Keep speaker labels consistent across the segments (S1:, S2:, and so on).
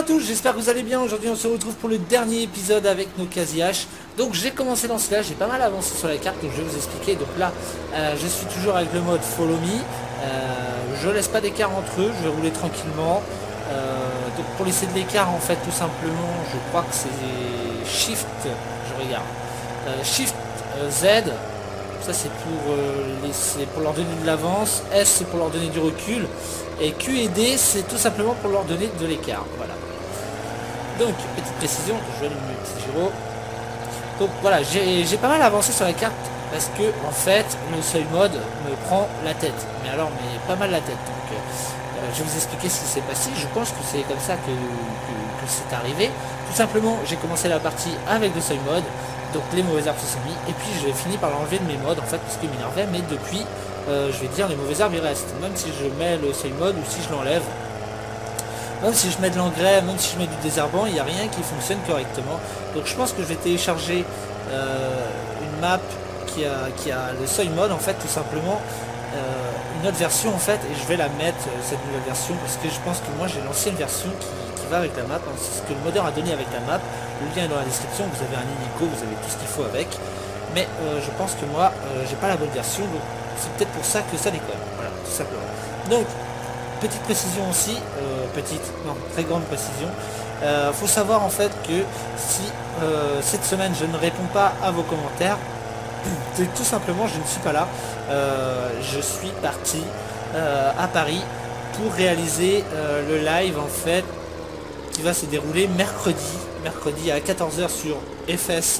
S1: tous, j'espère que vous allez bien. Aujourd'hui on se retrouve pour le dernier épisode avec nos quasi-H. Donc j'ai commencé dans cela, j'ai pas mal avancé sur la carte, donc je vais vous expliquer. Donc là je suis toujours avec le mode follow me. Je laisse pas d'écart entre eux, je vais rouler tranquillement. Donc pour laisser de l'écart en fait tout simplement, je crois que c'est Shift, je regarde. Shift Z, ça c'est pour leur donner de l'avance. S c'est pour leur donner du recul. Et Q et D c'est tout simplement pour leur donner de l'écart. Voilà. Donc petite précision, je vais allumer le petit gyro. Donc voilà, j'ai pas mal avancé sur la carte parce que en fait le seuil mode me prend la tête. Mais alors mais pas mal la tête. Donc je vais vous expliquer ce qui s'est passé. Je pense que c'est comme ça que c'est arrivé. Tout simplement j'ai commencé la partie avec le seuil mode. Donc les mauvaises arbres se sont mis. Et puis j'ai fini par l'enlever de mes modes en fait parce qu'il m'énervait. Mais depuis je vais dire les mauvais arbres ils restent. Même si je mets le seuil mode ou si je l'enlève. Même si je mets de l'engrais, même si je mets du désherbant, il n'y a rien qui fonctionne correctement. Donc je pense que je vais télécharger une map qui a le seuil mode en fait tout simplement. Une autre version en fait et je vais la mettre cette nouvelle version parce que je pense que moi j'ai l'ancienne version qui va avec la map, hein. C'est ce que le modeur a donné avec la map. Le lien est dans la description, vous avez un Inico, vous avez tout ce qu'il faut avec. Mais je pense que moi j'ai pas la bonne version, donc c'est peut-être pour ça que ça déconne. Voilà, tout simplement. Donc petite précision aussi, très grande précision. Faut savoir en fait que si cette semaine je ne réponds pas à vos commentaires, c'est tout simplement je ne suis pas là. Je suis parti à Paris pour réaliser le live en fait qui va se dérouler mercredi à 14 h sur FS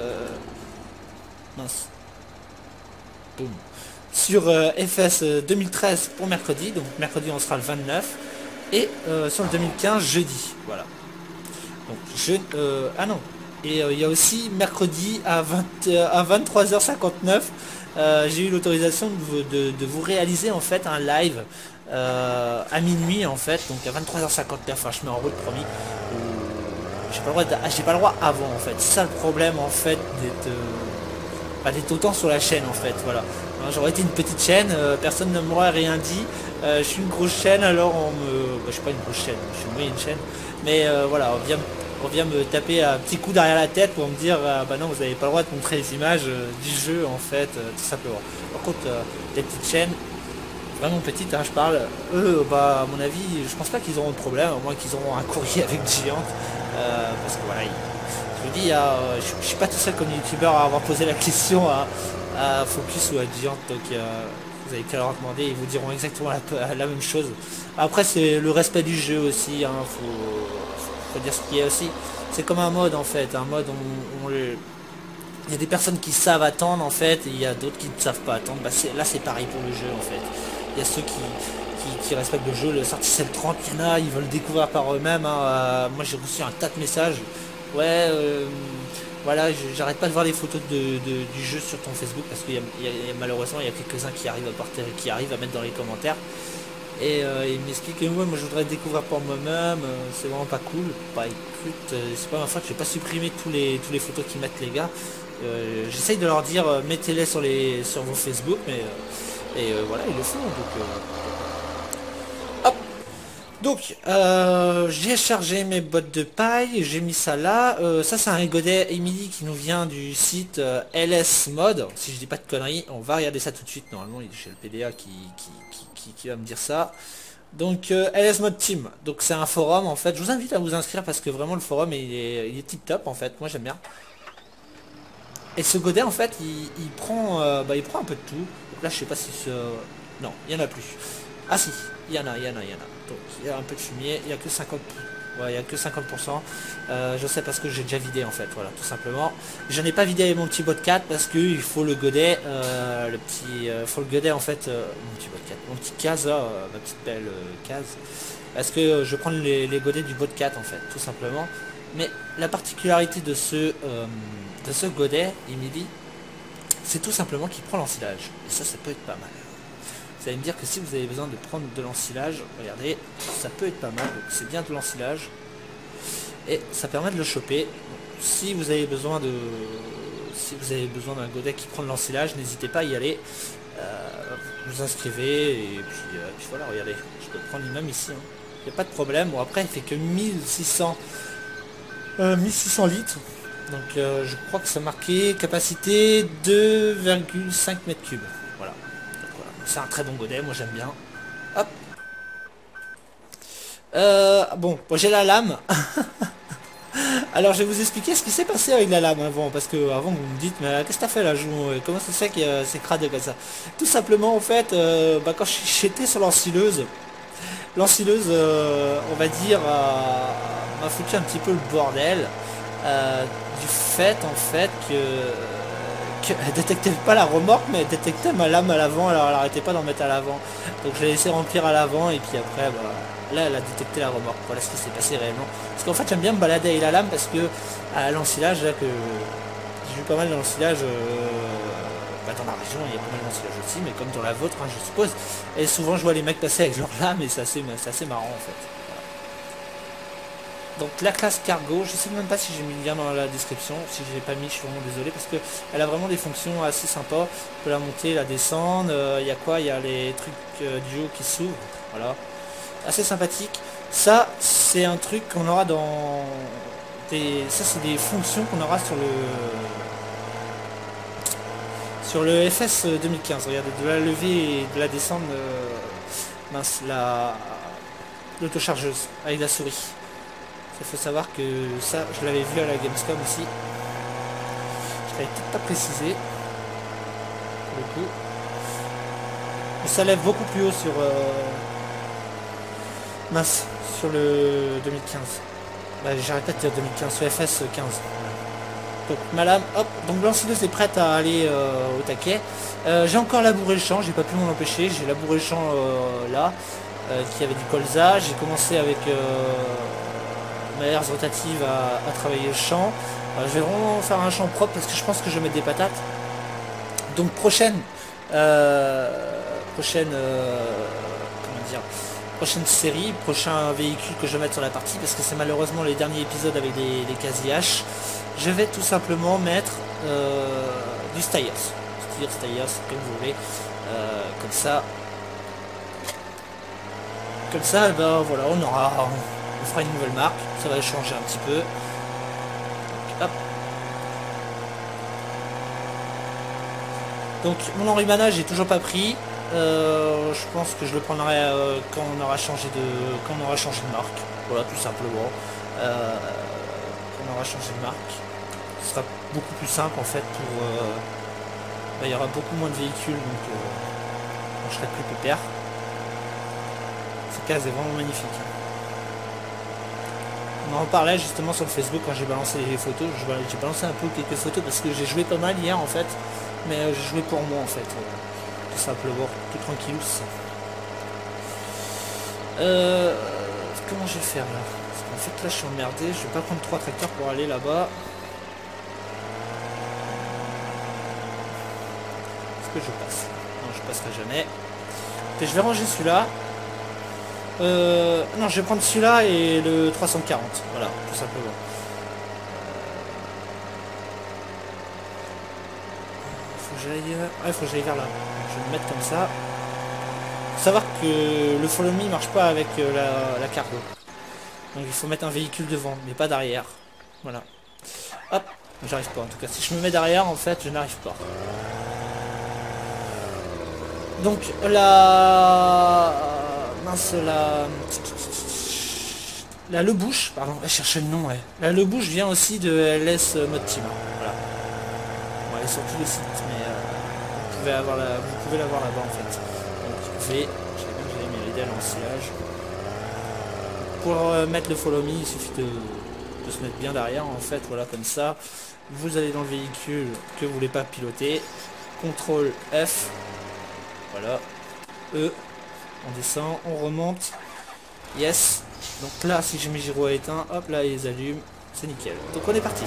S1: mince. Boum. Sur FS 2013 pour mercredi, donc mercredi on sera le 29 et sur le 2015 jeudi, voilà. Donc ah non, et il y a aussi mercredi à 23h59 j'ai eu l'autorisation de vous réaliser en fait un live à minuit en fait, donc à 23h59, enfin je mets en route promis. J'ai pas le droit avant en fait, c'est ça le problème en fait d'être autant sur la chaîne en fait, voilà. J'aurais été une petite chaîne, personne ne m'aurait rien dit. Je suis une grosse chaîne, alors je suis pas une grosse chaîne, je suis une moyenne chaîne. Mais voilà, on vient me taper un petit coup derrière la tête pour me dire bah non, vous n'avez pas le droit de montrer les images du jeu en fait, tout simplement. Par contre, les petites chaînes, vraiment petites, hein, je parle, eux, bah à mon avis, je pense pas qu'ils auront de problème, au moins qu'ils auront un courrier avec Giant. Parce que voilà, je vous dis, je suis pas tout seul comme youtubeur à avoir posé la question à Focus ou à Giant, donc vous avez qu'à leur demander, ils vous diront exactement la même chose. Après c'est le respect du jeu aussi, hein, faut dire ce qu'il y a aussi. C'est comme un mode en fait, un mode il y a des personnes qui savent attendre en fait, et il y a d'autres qui ne savent pas attendre. Bah, là c'est pareil pour le jeu en fait. Il y a ceux qui respectent le jeu, le Sorticel 30, il y en a, ils veulent le découvrir par eux-mêmes, hein. Moi j'ai reçu un tas de messages. Ouais, voilà, j'arrête pas de voir les photos du jeu sur ton Facebook parce qu'il malheureusement il y a quelques-uns qui arrivent à mettre dans les commentaires. Et il m'explique que moi je voudrais le découvrir par moi-même, c'est vraiment pas cool. Bah écoute, c'est pas ma faute, je vais pas supprimer tous les photos qu'ils mettent les gars. J'essaye de leur dire mettez-les sur vos Facebook, mais voilà, ils le font. Donc j'ai chargé mes bottes de paille, j'ai mis ça là. Ça c'est un godet Emily qui nous vient du site LS Mode. Si je dis pas de conneries, on va regarder ça tout de suite. Normalement il est chez le PDA qui va me dire ça. Donc LS Mode Team. Donc c'est un forum en fait. Je vous invite à vous inscrire parce que vraiment le forum il est tip top en fait. Moi j'aime bien. Et ce godet en fait il prend un peu de tout. Donc là je sais pas si non, il y en a plus. Ah si, il y en a. Donc il y a un peu de fumier, il n'y a que 50%. Ouais, il y a que 50%. Je sais parce que j'ai déjà vidé en fait, voilà, tout simplement. Je n'ai pas vidé avec mon petit bot 4 parce que il faut le godet, faut le godet en fait, mon petit bot 4, mon petit case là, ma petite belle case. Parce que je prends les godets du bot 4 en fait, tout simplement. Mais la particularité de ce godet, Emily, c'est tout simplement qu'il prend l'ensilage. Et ça peut être pas mal. Vous allez me dire que si vous avez besoin de prendre de l'ensilage, regardez, ça peut être pas mal, donc c'est bien de l'ensilage. Et ça permet de le choper. Si vous avez besoin d'un godet qui prend de l'ensilage, n'hésitez pas à y aller. Vous inscrivez et puis voilà, regardez, je peux prendre même ici. Hein. il n'y a pas de problème. Bon après il fait que 1600 litres. Donc je crois que ça marquait capacité 2,5 mètres cubes. Voilà. Voilà. C'est un très bon godet, moi j'aime bien. Hop. Bon, j'ai la lame. Alors je vais vous expliquer ce qui s'est passé avec la lame avant, parce que avant vous me dites mais qu'est-ce que t'as fait là, comment ça se fait que c'est crade comme ça. Tout simplement en fait, quand j'étais sur l'ensileuse, on va dire m'a foutu un petit peu le bordel, du fait en fait qu'elle détectait pas la remorque, mais elle détectait ma lame à l'avant, alors elle arrêtait pas d'en mettre à l'avant, donc je l'ai laissé remplir à l'avant et puis après là elle a détecté la remorque. Voilà ce qui s'est passé réellement, parce qu'en fait j'aime bien me balader avec la lame, parce que à l'ensilage là, que j'ai vu pas mal d'ensilage dans la région, il y a pas mal d'ensilage aussi, mais comme dans la vôtre hein, je suppose, et souvent je vois les mecs passer avec leur lame et c'est assez marrant en fait. Donc la classe cargo, je sais même pas si j'ai mis le lien dans la description, si je l'ai pas mis je suis vraiment désolé, parce que elle a vraiment des fonctions assez sympas. On peut la monter, la descendre, il y a quoi, il y a les trucs du haut qui s'ouvrent, voilà, assez sympathique. Ça c'est un truc qu'on aura dans ça c'est des fonctions qu'on aura sur le FS 2015. Regardez, de la levée et de la descendre, mince, l'autochargeuse avec la souris. Il faut savoir que ça, je l'avais vu à la Gamescom aussi. Je l'avais peut-être pas précisé. Pour le coup. Mais ça lève beaucoup plus haut sur... mince, sur le 2015. Bah, j'arrête pas de dire 2015, sur FS 15. Donc ma lame, hop, donc l'ensileuse est prête à aller au taquet. J'ai encore labouré le champ, j'ai pas pu m'en empêcher. J'ai labouré le champ là, qui avait du colza. J'ai commencé avec... ma herse rotative à travailler le champ. Je vais vraiment faire un champ propre parce que je pense que je vais mettre des patates. Donc prochaine série, prochain véhicule que je vais mettre sur la partie, parce que c'est malheureusement les derniers épisodes avec des quasi-H. Je vais tout simplement mettre du Steyr, comme vous voulez, comme ça, ben voilà, on fera une nouvelle marque, ça va changer un petit peu. Donc, hop. Donc mon enrubannage j'ai toujours pas pris. Je pense que je le prendrai quand on aura changé de marque. Voilà, tout simplement. Quand on aura changé de marque, ce sera beaucoup plus simple en fait pour. Il y aura beaucoup moins de véhicules, donc je serai plus pépère. Cette case est vraiment magnifique. On en parlait justement sur le Facebook quand j'ai balancé les photos. J'ai balancé un peu quelques photos parce que j'ai joué pas mal hier en fait, mais j'ai joué pour moi en fait, tout simplement, tout tranquillou. Comment je vais faire là? Parce qu'en fait là je suis emmerdé, je vais pas prendre 3 tracteurs pour aller là-bas. Est-ce que je passe? Non, je passerai jamais. Et je vais ranger celui-là. Non, je vais prendre celui-là et le 340, voilà, tout simplement. Faut que j'aille vers là. Je vais me mettre comme ça. Faut savoir que le follow me marche pas avec la cargo. Donc il faut mettre un véhicule devant, mais pas derrière. Voilà. Hop, j'arrive pas en tout cas. Si je me mets derrière, en fait, je n'arrive pas. Donc la Lebouche, pardon, je cherche le nom, ouais. La Lebouche vient aussi de LS Mod Team. Voilà. Bon, elle est sur tous les sites, mais vous pouvez l'avoir là-bas en fait. Donc j'avais mis l'idée à l'ensilage. Pour mettre le follow me, il suffit de se mettre bien derrière en fait, voilà, comme ça. Vous allez dans le véhicule que vous voulez pas piloter. CTRL F. Voilà. E. On descend, on remonte. Yes. Donc là, si j'ai mes gyros à éteint, hop là, ils allument. C'est nickel. Donc on est parti.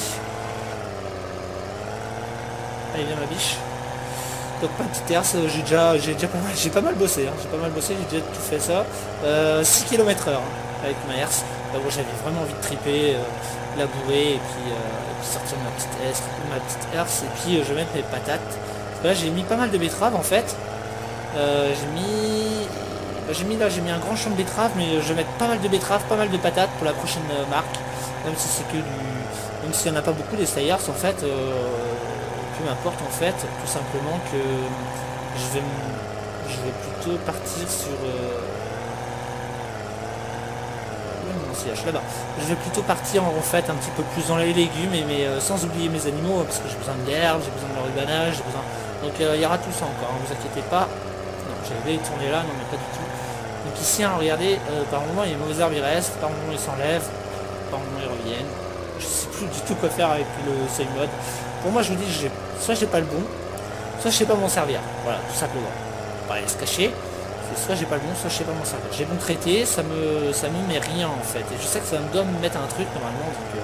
S1: Allez, viens ma biche. Donc pas de petite herse, j'ai pas mal bossé. Hein. J'ai déjà tout fait ça. 6 km/h hein, avec ma herse. Là où j'avais vraiment envie de triper, labourer et puis sortir ma petite herse. Et puis je vais mettre mes patates. Parce que là j'ai mis pas mal de betteraves en fait. J'ai mis J'ai mis un grand champ de betteraves, mais je vais mettre pas mal de betteraves, pas mal de patates pour la prochaine marque. Même si c'est que du... Même s'il n'y en a pas beaucoup des Steyrs, en fait, peu m'importe en fait, tout simplement que je vais plutôt partir sur... là-bas. Je vais plutôt partir en fait un petit peu plus dans les légumes, mais sans oublier mes animaux, parce que j'ai besoin d'herbe, j'ai besoin de leur rubanage, j'ai besoin... Donc il y aura tout ça encore, hein, vous inquiétez pas. Non, j'avais tourné là, non mais pas du tout. Donc ici, hein, regardez, par moment les mauvaises herbes ils restent, par moment ils s'enlèvent, par moment ils reviennent. Je sais plus du tout quoi faire avec le seuil mode. Pour moi je vous dis, soit j'ai pas le bon, soit je sais pas m'en servir. Voilà, tout simplement. On va aller se cacher. Soit j'ai pas le bon, soit je sais pas m'en servir. J'ai bon traité, ça me met rien en fait. Et je sais que ça doit me mettre un truc normalement. Donc,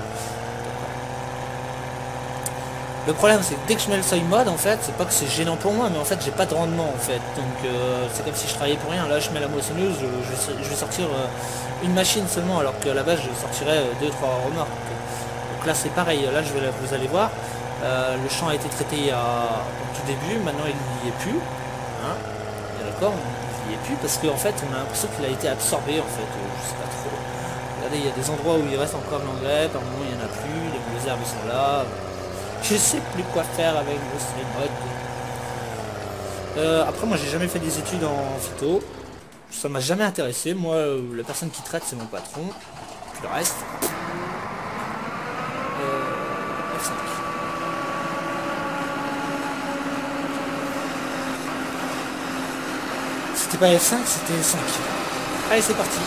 S1: le problème c'est que dès que je mets le seuil mode en fait, c'est pas que c'est gênant pour moi, mais en fait j'ai pas de rendement en fait. Donc c'est comme si je travaillais pour rien. Là je mets la moissonneuse, je vais sortir une machine seulement, alors qu'à la base je sortirais 2-3 remorques. Donc là c'est pareil, là vous allez voir, le champ a été traité au tout début, maintenant il n'y est plus. Hein, d'accord, il n'y est plus parce qu'en fait on a l'impression qu'il a été absorbé en fait, je sais pas trop. Regardez, il y a des endroits où il reste encore l'engrais, par moment il n'y en a plus, les mauvaises herbes sont là. Je sais plus quoi faire avec le seuil mode. Après moi j'ai jamais fait des études en phyto, ça m'a jamais intéressé. Moi la personne qui traite c'est mon patron, puis le reste. F5. C'était pas F5, c'était 5. Allez c'est parti.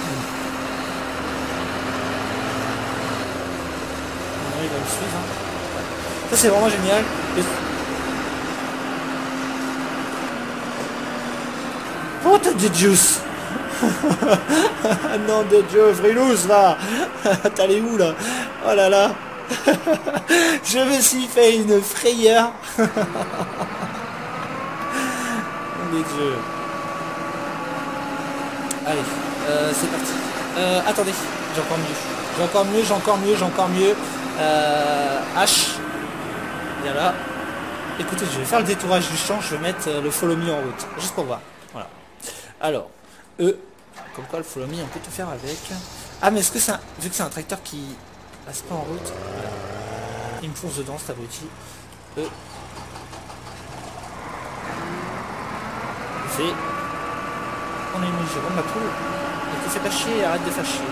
S1: Il va me suivre. Hein. Ça c'est vraiment génial. Oh t'as des juice. Non de Dieu, Frilous là. T'es allé où là? Oh là là. Je me suis fait une frayeur. Oh mes dieux. Allez, c'est parti. Attendez, j'ai encore mieux. J'ai encore mieux. H. Bien là. Écoutez, je vais faire le détourage du champ, je vais mettre le follow me en route. Juste pour voir. Voilà. Alors, comme quoi le follow me, on peut tout faire avec. Ah, mais est-ce que c'est vu que c'est un tracteur qui passe pas en route, voilà. Il me fonce dedans cet abruti. C'est. On a une Jérôme, ma poule. Ne te fais pas chier, arrête de faire chier.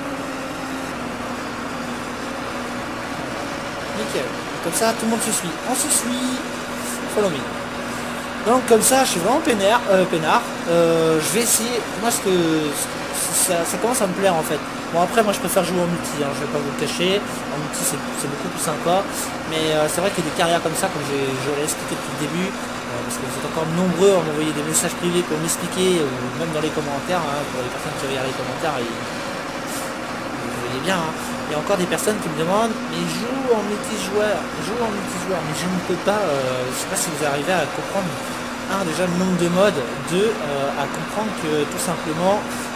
S1: Nickel. Comme ça, tout le monde se suit. On se suit. Follow me. Donc comme ça, je suis vraiment peinard. Je vais essayer. Moi, ça commence à me plaire en fait. Bon après, moi je préfère jouer en multi. Hein, je vais pas vous le cacher. En multi, c'est beaucoup plus sympa. Mais c'est vrai qu'il y a des carrières comme ça, comme je l'ai expliqué depuis le début. Parce que vous êtes encore nombreux à m'envoyer des messages privés pour m'expliquer, ou même dans les commentaires, hein, pour les personnes qui regardent les commentaires, vous voyez bien, hein, il y a encore des personnes qui me demandent, mais joue en multijoueur, mais je ne peux pas, je ne sais pas si vous arrivez à comprendre, un, déjà le nombre de modes, deux, à comprendre que tout simplement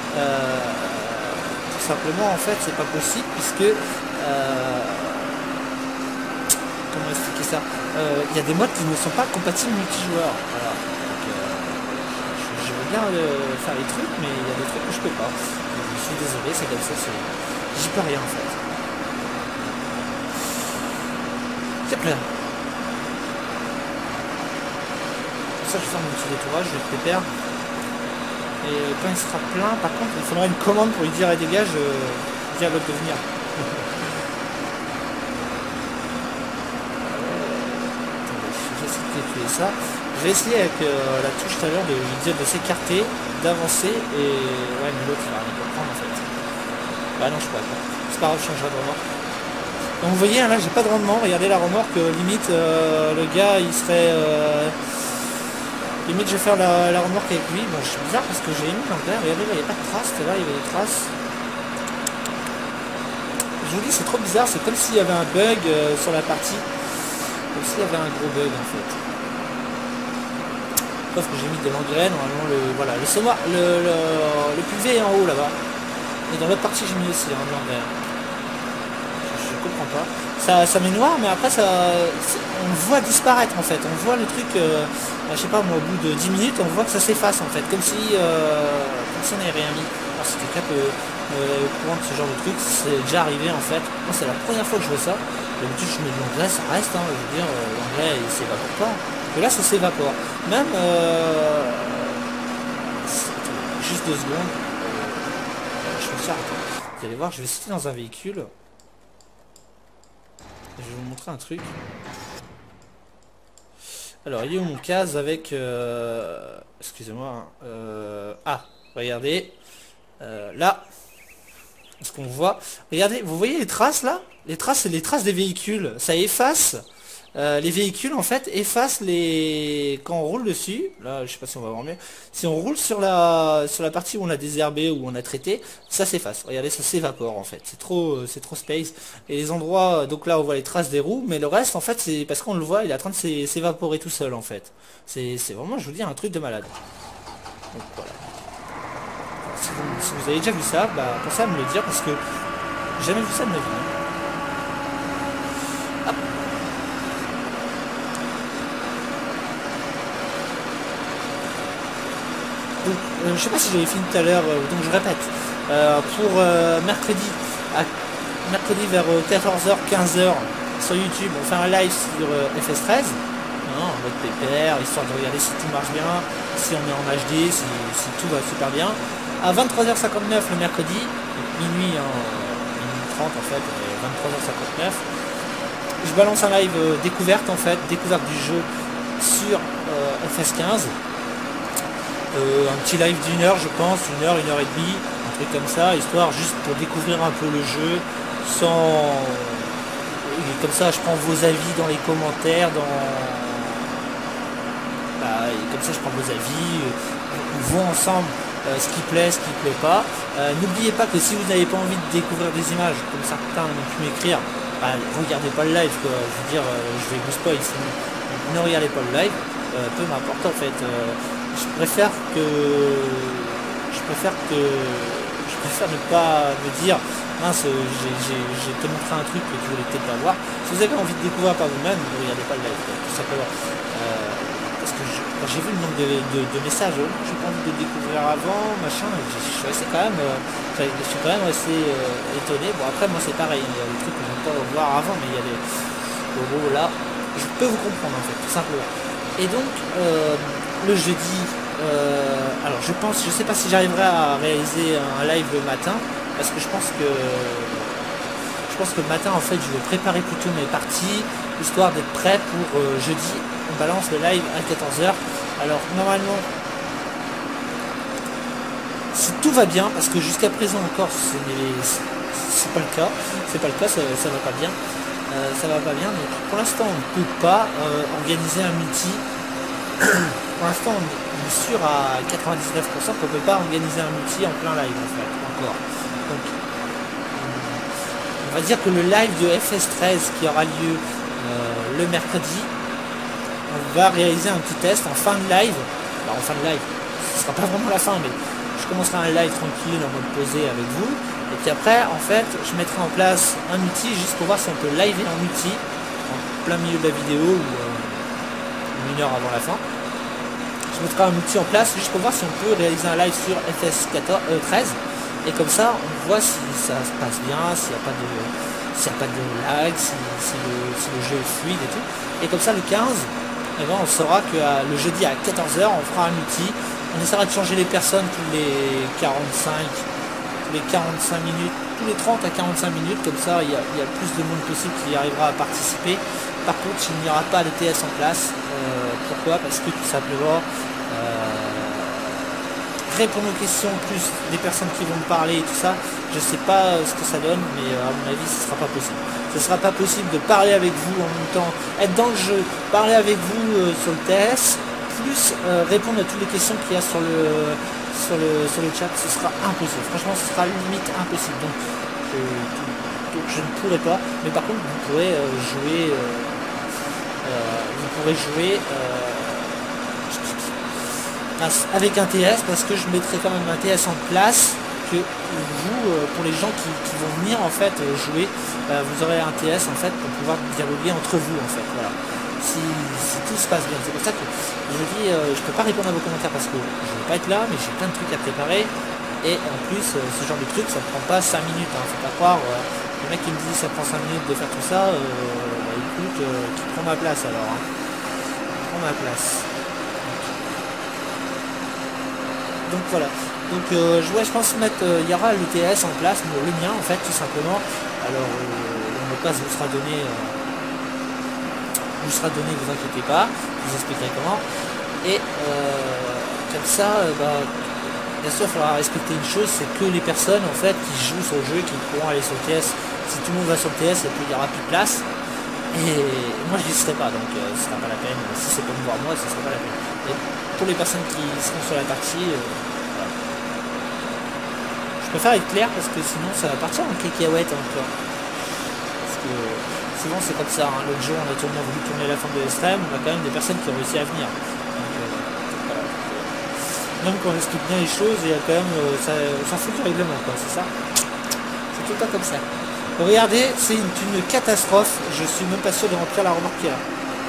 S1: en fait, c'est pas possible, puisque, comment expliquer ça, il y a des modes qui ne sont pas compatibles multijoueurs. Voilà. Donc, je veux bien faire les trucs, mais il y a des trucs que je peux pas. Je suis désolé, c'est comme ça, j'y peux rien en fait. C'est plein. Pour ça, je vais faire mon petit détourage, je vais le pépère. Et quand il sera plein, par contre, il faudra une commande pour lui dire et dégage, dire à l'autre de venir. Ça. Je vais essayer avec la touche tout à l'heure de s'écarter, d'avancer et ouais mais l'autre il va rien comprendre en fait. Bah non je pourrais pas. C'est pas grave, je changerai de remorque. Donc vous voyez hein, là j'ai pas de rendement, regardez la remorque, limite le gars il serait limite je vais faire la remorque avec lui. Bon je suis bizarre parce que j'ai mis l'engrais, regardez là il n'y a pas de traces, là il y avait des traces. Je vous dis c'est trop bizarre, c'est comme s'il y avait un bug sur la partie. Comme s'il y avait un gros bug en fait. Sauf que j'ai mis de l'engrais, normalement le semoir, le PV est en haut là-bas. Et dans l'autre partie j'ai mis aussi de l'engrais. Je comprends pas. Ça met noir, mais après on le voit disparaître en fait. On voit le truc, je sais pas moi, au bout de 10 minutes, on voit que ça s'efface en fait, comme si on n'avait rien mis. Alors si quelqu'un peut au courant de ce genre de truc, c'est déjà arrivé en fait. Moi c'est la première fois que je vois ça. D'habitude je mets de l'anglais, ça reste, hein, je veux dire, l'anglais il s'évapore pas. Et là ça s'évapore. Même juste 2 secondes. Je fais ça. Vous allez voir, je vais sauter dans un véhicule. Je vais vous montrer un truc. Alors, il est où mon case avec... excusez-moi. Ah, regardez. Là. Ce qu'on voit. Regardez, vous voyez les traces là? Les traces, c'est les traces des véhicules. Ça efface. Les véhicules en fait effacent les... Quand on roule dessus, là je sais pas si on va voir mieux, si on roule sur la partie où on a désherbé, où on a traité, ça s'efface. Regardez, ça s'évapore en fait. C'est trop space. Et les endroits, donc là on voit les traces des roues, mais le reste en fait c'est parce qu'on le voit, il est en train de s'évaporer tout seul en fait. C'est vraiment, je vous dis, un truc de malade. Donc voilà. Si vous avez déjà vu ça, bah pensez à me le dire parce que j'ai jamais vu ça de ma vie. Hop. Donc, je sais pas si j'avais fini tout à l'heure, donc je répète. Pour mercredi vers 14h, 15h sur YouTube, on fait un live sur FS13, en mode PPR, histoire de regarder si tout marche bien, si on est en HD, si tout va super bien. À 23h59 le mercredi, minuit 30 en fait, 23h59, je balance un live découverte en fait, découverte du jeu sur FS15. Un petit live d'1 heure je pense, 1 heure, 1 heure et demie, un truc comme ça, histoire juste pour découvrir un peu le jeu, sans... Et comme ça je prends vos avis dans les commentaires, et comme ça je prends vos avis, on voit ensemble ce qui plaît, ce qui plaît pas. N'oubliez pas que si vous n'avez pas envie de découvrir des images, comme certains ont pu m'écrire, regardez pas le live quoi, je veux dire, je vais vous spoil, sinon ne regardez pas le live, peu m'importe en fait. Je préfère ne pas me dire mince, j'ai te montré un truc que tu voulais peut-être pas voir. Si vous avez envie de découvrir par vous-même, ne regardez pas le live, tout simplement. Parce que quand j'ai vu le nombre de messages, j'ai pas envie de découvrir avant, machin, je suis resté quand même, assez étonné. Bon après moi c'est pareil, il y a des trucs que je ne peux pas voir avant, mais il y a des... Bon là, je peux vous comprendre en fait, tout simplement. Et donc le jeudi, alors je sais pas si j'arriverai à réaliser un live le matin, parce que je pense que le matin en fait je vais préparer plutôt mes parties, histoire d'être prêt pour jeudi, on balance le live à 14h. Alors normalement, si tout va bien, parce que jusqu'à présent encore c'est pas le cas, ça va pas bien. Donc pour l'instant on ne peut pas organiser un multi. Pour l'instant on est sûr à 99% qu'on ne peut pas organiser un multi en plein live en fait, encore. Donc on va dire que le live de FS13 qui aura lieu le mercredi, on va réaliser un petit test en fin de live. En fin de live, ce sera pas vraiment la fin, mais je commencerai un live tranquille en mode posé avec vous. Et puis après, en fait, je mettrai en place un multi juste pour voir si on peut liver en multi en plein milieu de la vidéo ou 1 heure avant la fin. Je mettrai un multi en place juste pour voir si on peut réaliser un live sur FS13. Et comme ça, on voit si ça se passe bien, s'il n'y a pas de lag, si le jeu est fluide et tout. Et comme ça, le 15, eh ben, on saura que le jeudi à 14h, on fera un multi. On essaiera de changer les personnes tous les 45 minutes, tous les 30 à 45 minutes, comme ça il y a plus de monde possible qui arrivera à participer. Par contre, il n'y aura pas de TS en place. Pourquoi? Parce que tout simplement, répondre aux questions, plus des personnes qui vont me parler et tout ça, je sais pas ce que ça donne, mais à mon avis ce sera pas possible. Ce sera pas possible de parler avec vous en même temps, être dans le jeu, parler avec vous sur le TS, plus répondre à toutes les questions qu'il y a sur le chat, ce sera impossible. Franchement, ce sera limite impossible. Donc je ne pourrai pas. Mais par contre, vous pourrez jouer. Avec un TS, parce que je mettrai quand même un TS en place, que vous, pour les gens qui vont venir en fait jouer, vous aurez un TS en fait pour pouvoir dialoguer entre vous en fait. Voilà. Si tout se passe bien. C'est pour ça que je vous dis, je peux pas répondre à vos commentaires parce que je vais pas être là, mais j'ai plein de trucs à préparer. Et en plus, ce genre de truc, ça ne prend pas 5 minutes. Hein. Faut pas croire, le mec qui me dit ça prend 5 minutes de faire tout ça, bah, écoute, tu prends ma place alors. Hein. Tu prends ma place. Donc voilà. Donc je pense mettre, il y aura le TS en place, le mien en fait, tout simplement. Alors, le mot de passe vous sera donné. Vous inquiétez pas, je vous expliquerai comment. Et comme ça, bien sûr, il faudra respecter une chose, c'est que les personnes en fait qui jouent sur le jeu, qui pourront aller sur le TS, si tout le monde va sur le TS, il n'y aura plus de place. Et moi je n'y serai pas, donc ce sera pas la peine. Si c'est pour me voir moi, ce sera pas la peine. Et pour les personnes qui seront sur la partie, voilà. Je préfère être clair parce que sinon ça va partir en cacahuète encore. Parce que souvent c'est comme ça, hein. L'autre jour on a voulu tourner la fin de l'extrême, on a quand même des personnes qui ont réussi à venir. Donc, voilà. Même quand on explique bien les choses, il y a quand même, on s'en fout du règlement, quoi, c'est ça. C'est tout le temps comme ça. Donc, regardez, c'est une catastrophe, je suis même pas sûr de remplir la remorque là.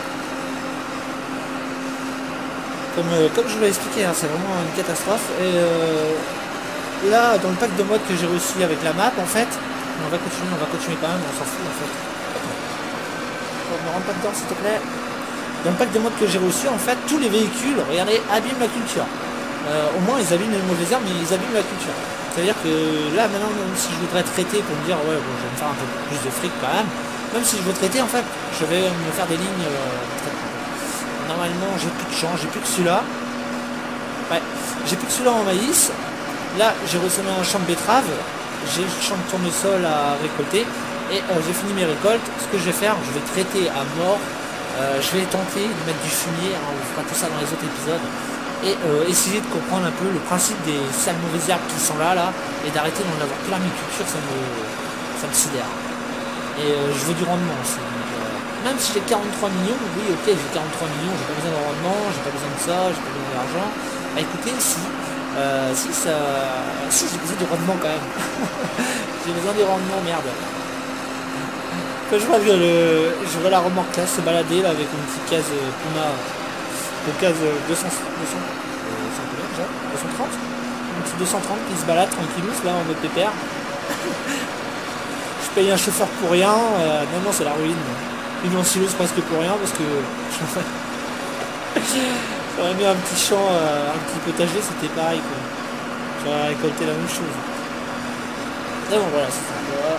S1: Comme je vous l'ai expliqué, hein, c'est vraiment une catastrophe. Et là, dans le pack de mode que j'ai reçu avec la map, en fait, on va continuer quand même, on s'en fout en fait. Ne rentre pas dedans s'il te plaît. Dans le pack de mode que j'ai reçu, en fait, tous les véhicules, regardez, abîment la culture. Au moins ils abîment les mauvaises herbes, mais ils abîment la culture. C'est-à-dire que là maintenant, même si je voudrais traiter pour me dire ouais bon, je vais me faire un peu plus de fric quand même si je veux traiter en fait, je vais me faire des lignes normalement j'ai plus de champ, j'ai plus que celui-là. Ouais, j'ai plus que celui-là en maïs. Là j'ai ressemé un champ de betterave, j'ai le champ de tournesol à récolter. Et j'ai fini mes récoltes. Ce que je vais faire, je vais traiter à mort. Je vais tenter de mettre du fumier. Hein, on fera tout ça dans les autres épisodes. Et essayer de comprendre un peu le principe des sales mauvaises herbes qui sont là. Et d'arrêter d'en avoir plein mes cultures, ça me sidère. Et je veux du rendement aussi. Donc, même si j'ai 43 millions, oui ok j'ai 43 millions, j'ai pas besoin de rendement, j'ai pas besoin de ça, j'ai pas besoin d'argent. Bah écoutez, si j'ai besoin de rendement quand même. J'ai besoin de rendement, merde. Quand je vois la remorque là se balader là avec une petite case Puma, une case 230, une petite 230 qui se balade tranquillou là en mode pépère. Je paye un chauffeur pour rien, non c'est la ruine. Une ensileuse presque pour rien parce que j'aurais mis un petit champ, un petit potager, c'était pareil quoi. J'aurais récolté la même chose. Mais bon voilà, c'est ça.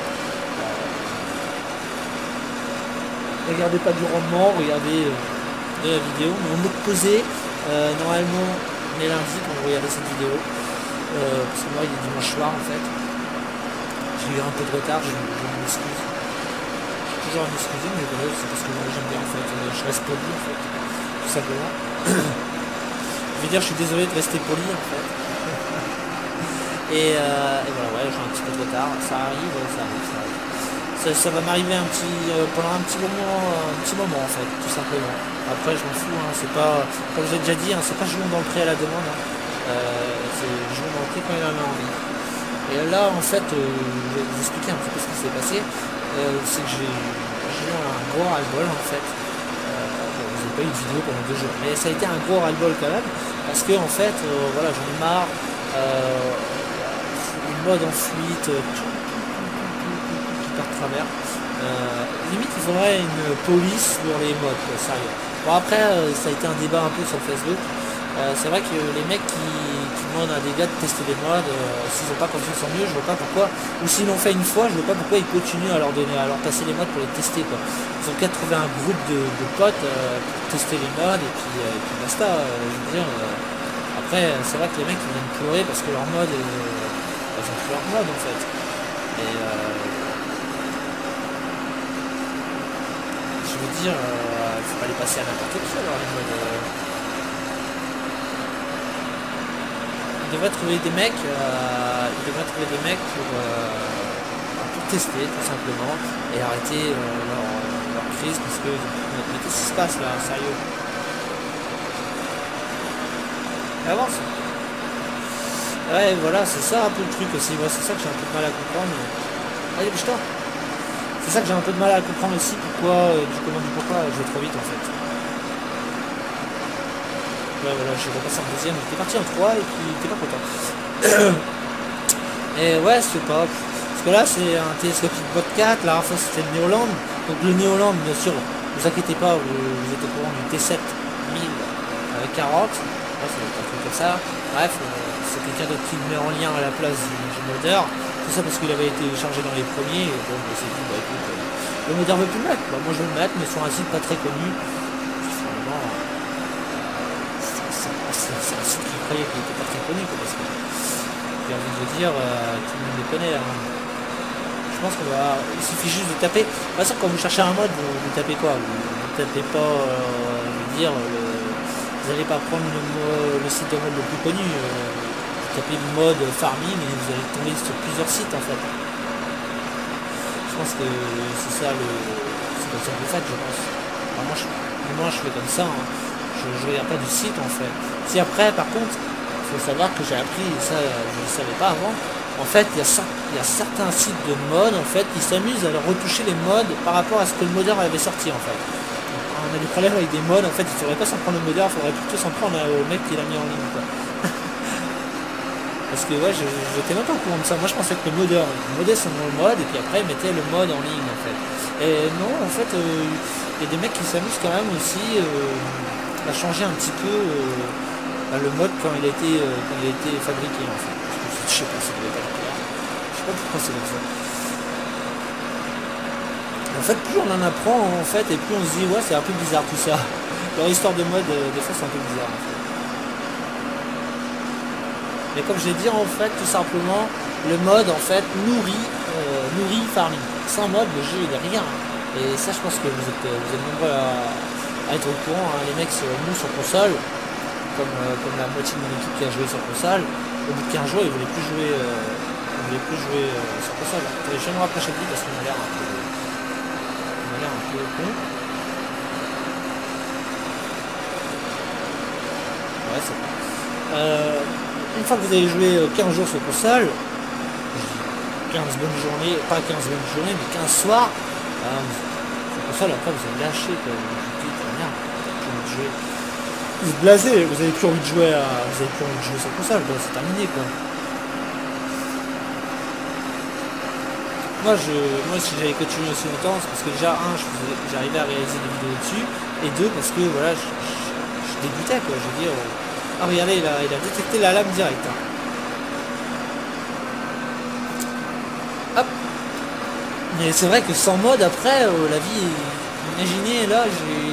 S1: Regardez pas du rendement, regardez de la vidéo. Mais on mode posé, normalement on est lundi quand vous regardez cette vidéo. Parce que moi il est dimanche soir en fait. J'ai eu un peu de retard, je m'excuse. Je suis toujours à m'excuser, mais voilà, c'est parce que moi j'aime bien en fait. Je reste poli en fait, tout simplement. Je veux dire je suis désolé de rester poli en fait. Et voilà, ouais, j'ai un petit peu de retard, ça arrive. Ça va m'arriver pendant un petit moment en fait, tout simplement. Après je m'en fous, hein, c'est pas, comme j'ai déjà dit, hein, c'est pas jouer dans le pré à la demande, hein. C'est jouer dans le pré quand il en a envie. Et là en fait, je vais vous expliquer un petit peu ce qui s'est passé. C'est que j'ai eu un gros ras-le-bol en fait. Bon, vous n'avez pas eu de vidéo pendant 2 jours, mais ça a été un gros ras-le-bol quand même, parce que en fait, voilà, j'en ai marre. Une mode en fuite, par travers. Limite il faudrait une police pour les mods quoi, sérieux. Bon après ça a été un débat un peu sur Facebook. C'est vrai que les mecs qui demandent à des gars de tester des mods, s'ils n'ont pas confiance en eux, je vois pas pourquoi, ou s'ils l'ont fait une fois, je vois pas pourquoi ils continuent à leur passer les mods pour les tester quoi. Ils ont qu'à trouver un groupe de potes pour tester les mods et puis basta. Je veux dire, après c'est vrai que les mecs ils viennent pleurer parce que leur mode ils ont plus leur mode en fait. Et je veux dire, il faut pas les passer à n'importe qui alors les modes. Ils devraient trouver des mecs, pour tester tout simplement et arrêter leur crise parce que mais qu'est-ce qui se passe là, sérieux? Avance. Ouais, voilà, c'est ça un peu le truc aussi. Moi, c'est ça que j'ai un peu de mal à comprendre. Allez, bouge-toi. C'est ça que j'ai un peu de mal à comprendre aussi. Pourquoi, du comment, du pourquoi je vais trop vite en fait. Ouais, voilà, j'ai repassé en deuxième. J'étais parti en 3 et puis t'es pas content. Et ouais, je sais pas. Parce que là, c'est un télescopique Bot 4. La dernière fois, c'était le Néoland. Donc le Néoland, bien sûr, vous inquiétez pas, vous êtes au courant du T7 1000 avec 40. Ouais, ça doit être un truc comme ça. Bref, c'est quelqu'un d'autre qui le met en lien à la place du modeur. Tout ça parce qu'il avait été chargé dans les premiers. Et donc, on s'est dit, bah écoute, le modeur veut plus le mettre. Bah, moi, je vais le mettre, mais sur un site pas très connu. Finalement, c'est un site qui croyait qu'il était pas très connu, quoi, parce que j'ai envie de vous dire, tout le monde les connaît. Hein. Je pense qu'on va. Il suffit juste de taper. De toute façon, quand vous cherchez un mode, vous tapez quoi? Vous tapez pas, je veux dire, vous n'allez pas prendre le site de mode le plus connu. Vous tapez mode farming et vous allez tomber sur plusieurs sites en fait. Je pense que c'est ça c'est comme ça que vous faites, je pense. Alors moi, je fais comme ça. Hein. Je regarde pas du site en fait. Si après, par contre, il faut savoir que j'ai appris, et ça je ne savais pas avant. En fait, il y a certains sites de mode en fait qui s'amusent à retoucher les modes par rapport à ce que le modeur avait sorti en fait. Donc, on a des problèmes avec des modes, en fait, il faudrait pas s'en prendre au modeur, il faudrait plutôt s'en prendre au mec qui l'a mis en ligne quoi. Parce que ouais, j'étais même pas au courant de ça. Moi je pensais que le modeur modait son mode et puis après il mettait le mode en ligne en fait. Et non, en fait, il y a des mecs qui s'amusent quand même aussi à changer un petit peu le mode quand il a été fabriqué en fait. Je sais pas si vous pas clair. Je sais pas pourquoi c'est comme ça. En fait, plus on en apprend en fait, et plus on se dit ouais c'est un peu bizarre tout ça. Leur histoire de mode, des fois c'est un peu bizarre en fait. Mais comme je l'ai dit en fait, tout simplement, le mode en fait nourrit farming. Sans mode, le jeu il est rien. Et ça je pense que vous êtes nombreux à être au courant. Hein. Les mecs nous sur console, comme la moitié de mon équipe qui a joué sur console. Au bout de 15 jours, ils voulaient plus jouer, sur console. Je vais me rapprocher de lui parce qu'on a l'air un peu con. Ouais, c'est bon. Une fois que vous avez joué 15 jours sur console, 15 bonnes journées, pas 15 bonnes journées, mais 15 soirs, sur console, après vous allez lâcher, quoi. Vous dites, merde, j'ai envie de jouer. Vous blasez, vous avez plus envie de jouer sur console, c'est terminé quoi. Moi si j'avais continué aussi longtemps, c'est parce que déjà j'arrivais à réaliser des vidéos dessus, et deux parce que voilà, je débutais quoi, je veux dire. Ah regardez, il a détecté la lame directe. Hein. Hop. Mais c'est vrai que sans mode après, la vie, imaginez là,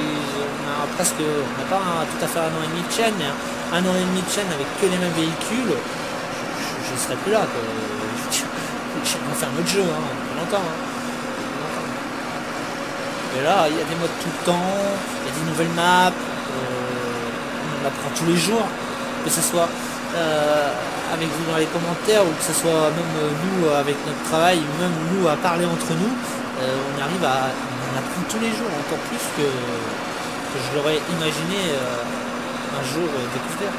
S1: on n'a pas tout à fait un an et demi de chaîne, mais un an et demi de chaîne avec que les mêmes véhicules, je serais plus là quoi. Je vais faire un autre jeu, hein, depuis longtemps. Hein. Et là, il y a des modes tout le temps, il y a des nouvelles maps, on apprend tous les jours, que ce soit avec vous dans les commentaires ou que ce soit même nous avec notre travail, ou même nous à parler entre nous, on apprend tous les jours, encore plus que je l'aurais imaginé un jour découvert.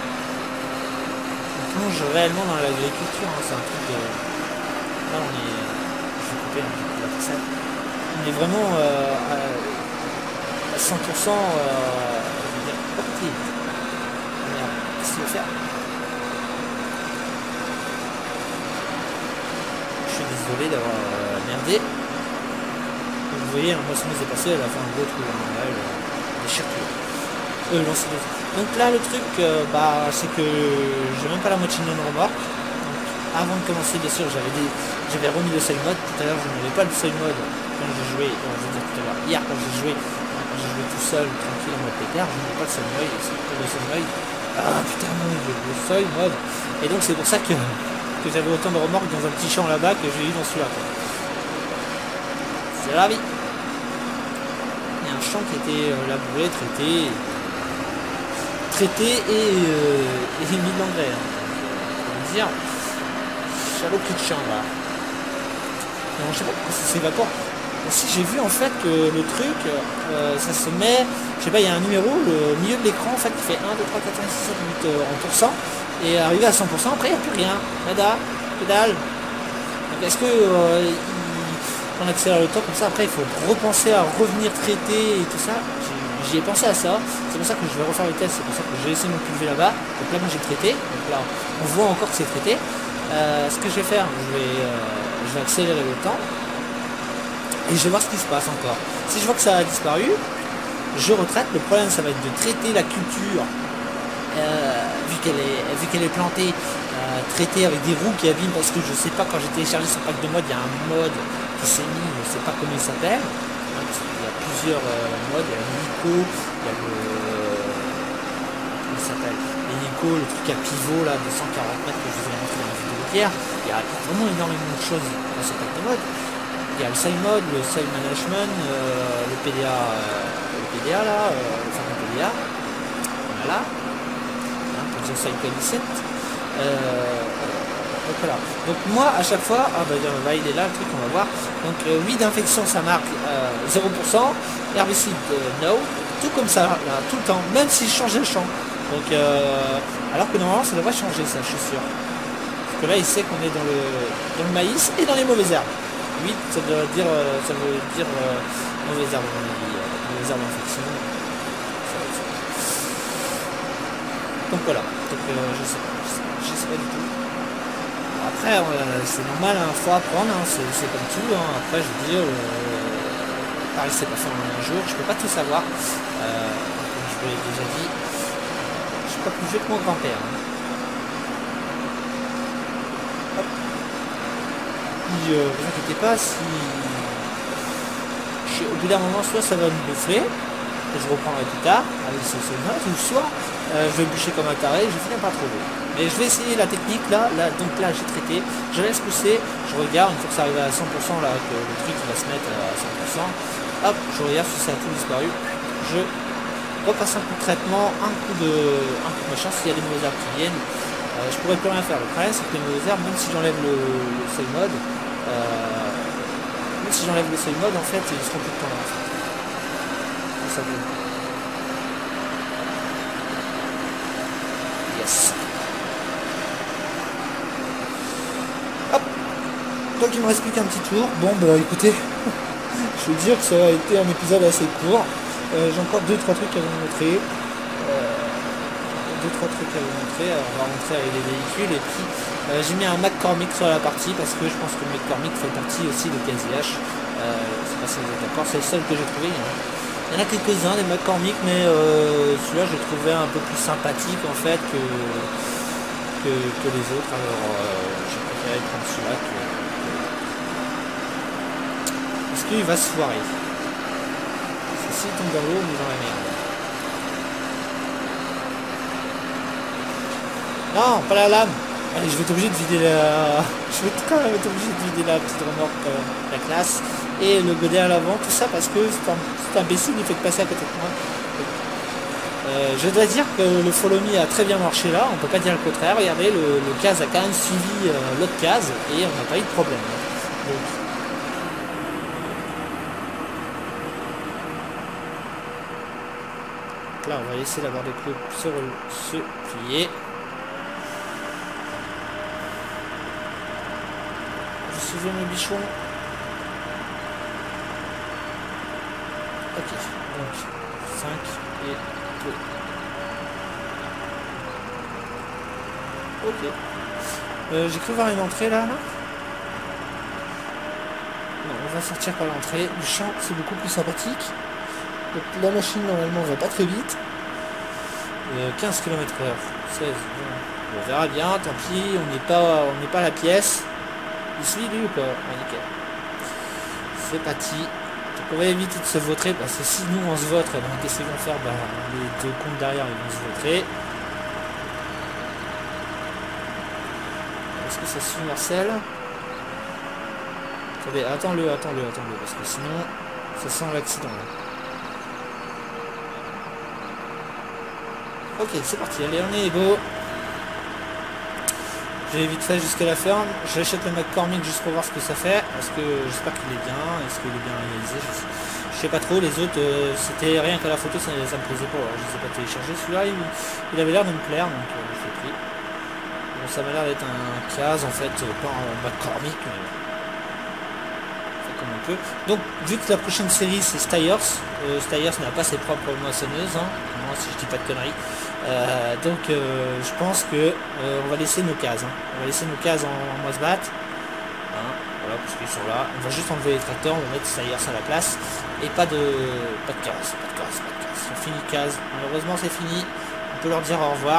S1: On plonge réellement dans l'agriculture, hein, c'est un truc de... Là on est... Je vais couper la façade. On est vraiment à 100%... je veux dire, opti. Merde, qu'est-ce qu'il veut faire? Je suis désolé d'avoir merdé. Vous voyez, un moisson s'est passé à la fin de l'autre, déchire tout. Donc là le truc, c'est que j'ai même pas la moitié de mon remorque. Avant de commencer, bien sûr, j'avais remis le seuil mode. Tout à l'heure, je n'avais pas le seuil mode quand j'ai joué. Je veux dire tout à l'heure, hier, quand j'ai joué tout seul, tranquille en mode pépère, je n'avais pas le seuil mode. Le seuil mode. Ah putain, non, le seuil mode. Et donc, c'est pour ça que j'avais autant de remorques dans un petit champ là-bas que j'ai eu dans celui-là. C'est la vie. Il y a un champ qui était labouré, traité et mis d'engrais. Hein. On va dire. Saloperie de champ là. Non, je sais pas pourquoi ça s'évapore. Si j'ai vu en fait que le truc, ça se met, je sais pas, il y a un numéro, le milieu de l'écran en fait qui fait 1, 2, 3, 4, 5, 6, 7, 8 en pourcent. Et arrivé à 100%, après il n'y a plus rien. Nada, que dalle. Donc est-ce que on accélère le temps comme ça, après il faut repenser à revenir traiter et tout ça. J'y ai pensé à ça, c'est pour ça que je vais refaire le test, c'est pour ça que j'ai laissé mon pulvé là-bas. Donc là moi j'ai traité, donc là on voit encore que c'est traité. Ce que je vais faire, je vais accélérer le temps et je vais voir ce qui se passe encore. Si je vois que ça a disparu, je retraite. Le problème ça va être de traiter la culture vu qu'elle est plantée, traitée avec des roues qui abîment, parce que je sais pas, quand j'ai téléchargé ce pack de mode, il y a un mode qui s'est mis, je sais pas comment il s'appelle. Il y a plusieurs modes, il y a l'hélico, il y a le... comment il s'appelle, l'hélico, le truc à pivot là de 140 mètres que je vous ai montré dans la vidéo hier. Il y a vraiment énormément de choses dans ce pack de mode. Il y a le side mode, le side management, le PDA là, le fameux PDA. Voilà. Pour dire cycle 17. Donc voilà. Donc moi à chaque fois, il est là le truc, on va voir. Donc oui d'infection ça marque 0%, herbicide no, tout comme ça, là, tout le temps, même si je changeais le champ. Donc alors que normalement ça devrait changer ça, je suis sûr. Parce que là il sait qu'on est dans le maïs et dans les mauvaises herbes. 8 ça veut dire mauvaises herbes, mauvaises herbes d'infection. Donc voilà, donc je sais pas du tout. Après c'est normal, il faut apprendre, hein, c'est comme tout, hein. Après je veux dire, pareil c'est pas fait en un jour, je peux pas tout savoir, comme je vous l'ai déjà dit, je suis pas plus vieux que mon grand-père. Hein. Puis vous inquiétez pas, si au bout d'un moment soit ça va me gonfler, et je reprendrai plus tard avec ce note, ou soit je vais bûcher comme un taré, je finis par trouver. Mais je vais essayer la technique là, donc là j'ai traité, je laisse pousser, je regarde, une fois que ça arrive à 100% là, que le truc va se mettre à 100%, hop, je regarde si ça a tout disparu, je repasse un coup de traitement, un coup de machin, s'il y a des mauvaises herbes qui viennent, je pourrais plus rien faire. Le problème c'est que les mauvaises herbes, même si j'enlève le seuil mode, en fait, ils seront tout le temps là. Ça veut. Yes. Hop. Donc il me reste plus qu'un petit tour. Bon bah écoutez, je veux dire que ça a été un épisode assez court. J'ai encore 2-3 trucs à vous montrer. Alors, on va rentrer avec les véhicules et puis j'ai mis un McCormick sur la partie parce que je pense que le McCormick fait partie aussi de KZH. Je sais pas si vous êtes d'accord, c'est le seul que j'ai trouvé. Il y en a quelques-uns des McCormick, mais celui-là je trouvais un peu plus sympathique en fait que les autres. Alors j'ai préféré prendre celui-là parce qu'il va se foirer. S'il tombe dans l'eau, on est dans la merde. Non, pas la lame. Allez, je vais être obligé de vider la... Je vais quand même être obligé de vider la petite remorque, la classe. Et le godet à l'avant, tout ça parce que cet imbécile il fait passer à côté de moi. Je dois dire que le follow me a très bien marché là, on peut pas dire le contraire. Regardez, le case a quand même suivi l'autre case et on n'a pas eu de problème. Donc, là on va laisser la barre de clou se plier. Je suis mes bichons. Ok, donc 5 et 2. Ok. J'ai cru voir une entrée là. Non, on va sortir par l'entrée. Le champ c'est beaucoup plus sympathique. Donc, la machine normalement va pas très vite. 15 km/h. 16. Bon, on verra bien, tant pis, on n'est pas à la pièce. Il suit lui ou pas? Ah, nickel. C'est parti. Donc on va éviter de se vautrer parce que si nous on se vautre, qu'est-ce qu'ils vont faire? Les deux comptes derrière ils vont se vautrer. Est-ce que ça suit Marcel? Attendez, attends-le, parce que sinon ça sent l'accident là. Ok, c'est parti, allez on est beau. J'ai vite fait jusqu'à la ferme, j'achète le McCormick juste pour voir ce que ça fait, parce que j'espère qu'il est bien, est-ce qu'il est bien réalisé, je sais pas trop, les autres c'était rien qu'à la photo, ça me plaisait pas, alors je les ai pas téléchargés, celui-là il avait l'air de me plaire, donc je l'ai pris. Bon, ça m'a l'air d'être un Kaz en fait, pas un McCormick, mais comme on peut. Donc vu que la prochaine série c'est Styers, Styers n'a pas ses propres moissonneuses, hein, moi si je dis pas de conneries. Donc je pense que on va laisser nos cases. Hein. On va laisser nos cases en moisse-batte. Hein, voilà, parce qu'ils sont là. On va juste enlever les tracteurs, on va mettre Styers à la place. Et pas de cases. On finit cases. Malheureusement c'est fini. On peut leur dire au revoir.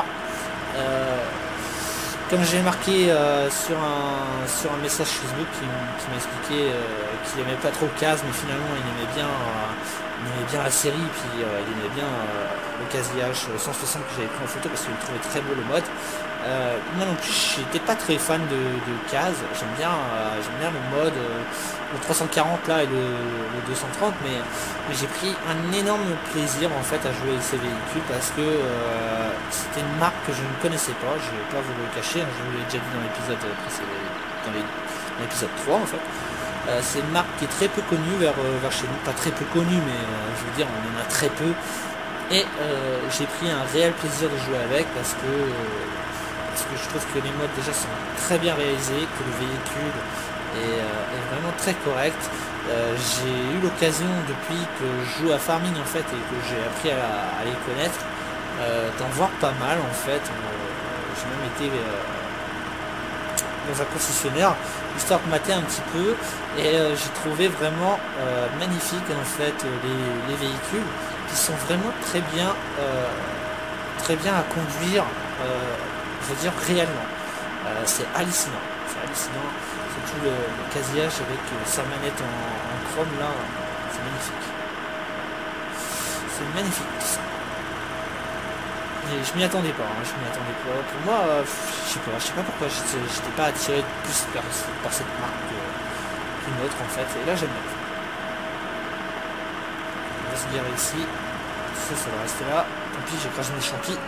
S1: Comme j'ai marqué sur un message Facebook qui m'a expliqué qu'il aimait pas trop Kaz, mais finalement il aimait bien la série, puis il aimait bien le casillage 160 que j'avais pris en photo parce qu'il trouvait très beau le mode. Moi non plus j'étais pas très fan de Kaz, j'aime bien le mode, le 340 là et le 230, mais j'ai pris un énorme plaisir en fait à jouer avec ces véhicules parce que c'était une marque que je ne connaissais pas, je vais pas vous le cacher, hein, je vous l'ai déjà dit dans l'épisode précédent, dans l'épisode 3 en fait. C'est une marque qui est très peu connue vers chez nous, pas très peu connue, mais je veux dire on en a très peu. Et j'ai pris un réel plaisir de jouer avec parce que je trouve que les modes déjà sont très bien réalisés, que le véhicule est vraiment très correct. J'ai eu l'occasion depuis que je joue à Farming en fait et que j'ai appris à les connaître, d'en voir pas mal en fait. J'ai même été dans un concessionnaire histoire de mater un petit peu et j'ai trouvé vraiment magnifique en fait les véhicules qui sont vraiment très bien à conduire, je veux dire réellement. C'est hallucinant, surtout le casillage avec sa manette en chrome là, c'est magnifique tout ça. Et je m'y attendais pas, Pour moi, je sais pas pourquoi j'étais pas attiré plus par cette marque qu'une autre en fait. Et là j'aime bien. On va se garer ici. Ça va rester là. Tant pis, j'ai écrasé mes champis.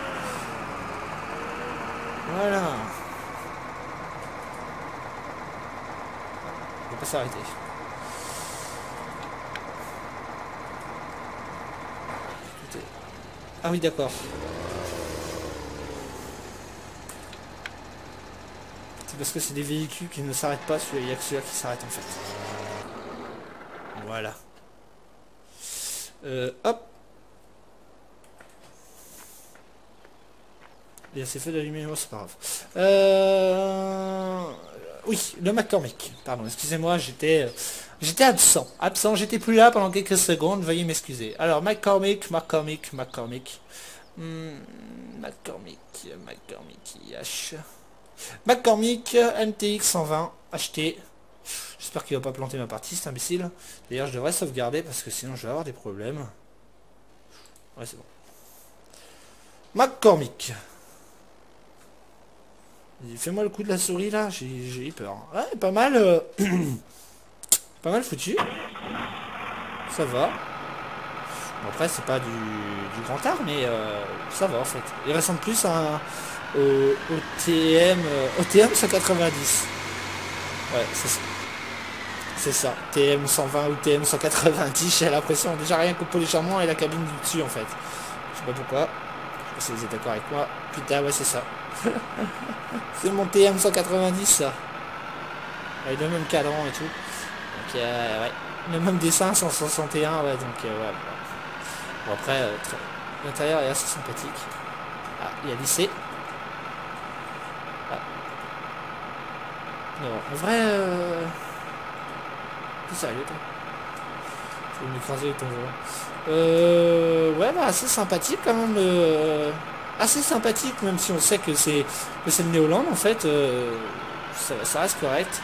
S1: Voilà. On va pas s'arrêter. Ah oui, d'accord. Parce que c'est des véhicules qui ne s'arrêtent pas, il n'y a que celui-là qui s'arrête en fait. Voilà. Hop. Il y a ces feux d'allumer, oh, c'est pas grave. Oui, le McCormick. Pardon, excusez-moi, j'étais absent. J'étais plus là pendant quelques secondes, veuillez m'excuser. Alors, McCormick. McCormick IH. McCormick NTX 120 acheté. J'espère qu'il va pas planter ma partie, cet imbécile. D'ailleurs je devrais sauvegarder parce que sinon je vais avoir des problèmes. Ouais, c'est bon. McCormick. Fais-moi le coup de la souris là, j'ai eu peur. Ouais, pas mal pas mal foutu. Ça va. Bon, après c'est pas du grand art, mais ça va en fait. Il ressemble plus à au TM 190. Ouais, c'est ça. TM 120 ou TM 190, j'ai l'impression déjà rien qu'au polychargement et la cabine du dessus en fait. Je sais pas pourquoi. Je sais pas si vous êtes d'accord avec moi. Putain, ouais, c'est ça. C'est mon TM 190 ça. Avec le même cadran et tout. Donc ouais. Le même dessin 161, ouais, donc ouais. Bon après, l'intérieur est assez sympathique. Ah, il y a lycée. Non, en vrai, t'es sérieux toi? Tu veux m'écraser avec ton volant. Ouais, bah assez sympathique quand même. Assez sympathique, même si on sait que c'est le Néoland en fait. Ça reste correct.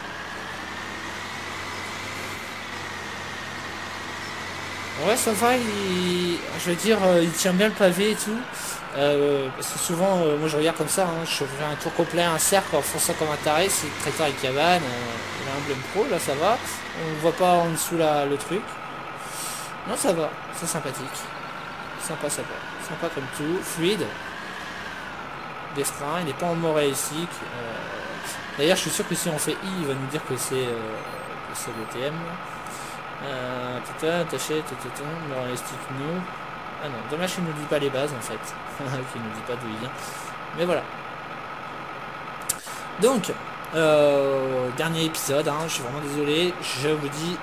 S1: Ouais, ça va, je veux dire, il tient bien le pavé et tout. Parce que souvent, moi je regarde comme ça, hein, je fais un tour complet, un cercle en fonçant comme un taré, c'est traiteur et cabane, il a un emblème pro, là ça va. On voit pas en dessous là le truc. Non, ça va, c'est sympathique. Sympa comme tout, fluide. Des freins, il n'est pas en morée ici. D'ailleurs, je suis sûr que si on fait I, il va nous dire que c'est le TM. Attaché, les sticks nous. Ah non, dommage qu'il ne nous dit pas les bases en fait. Qu'il ne nous dit pas d'où il vient. Mais voilà. Donc, dernier épisode, hein, je suis vraiment désolé, je vous dis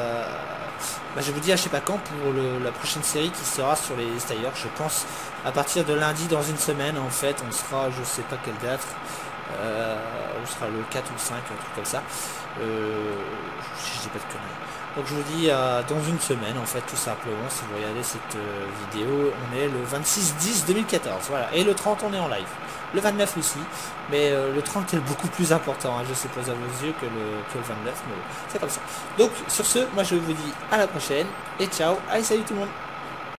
S1: à je sais pas quand pour la prochaine série qui sera sur les Steyr. Je pense à partir de lundi dans une semaine en fait, on sera je sais pas quelle date, on sera le 4 ou le 5, un truc comme ça, si je dis pas de conneries. Donc je vous dis dans une semaine en fait tout simplement, si vous regardez cette vidéo, on est le 26/10/2014, voilà, et le 30 on est en live. Le 29 aussi, mais le 30 est beaucoup plus important, hein, je suppose à vos yeux que le 29, mais c'est comme ça. Donc sur ce, moi je vous dis à la prochaine, et ciao, allez salut tout le monde.